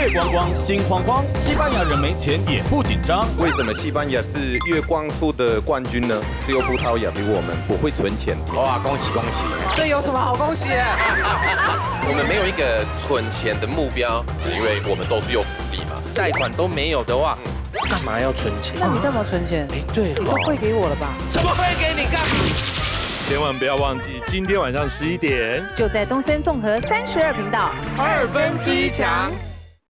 月光光，心慌慌，西班牙人没钱也不紧张。 为什么西班牙是月光族的冠军呢？只有葡萄牙比我们不会存钱。 哇，恭喜恭喜！ 这有什么好恭喜的？ 我们没有一个存钱的目标，因为我们都是有福利嘛。贷款都没有的话，干嘛要存钱？ 那你干嘛存钱？ 哎，对， 你都汇给我了吧？ 怎么会给你干？ 千万不要忘记，今天晚上11点， 就在东森综合32频道 2分之一强。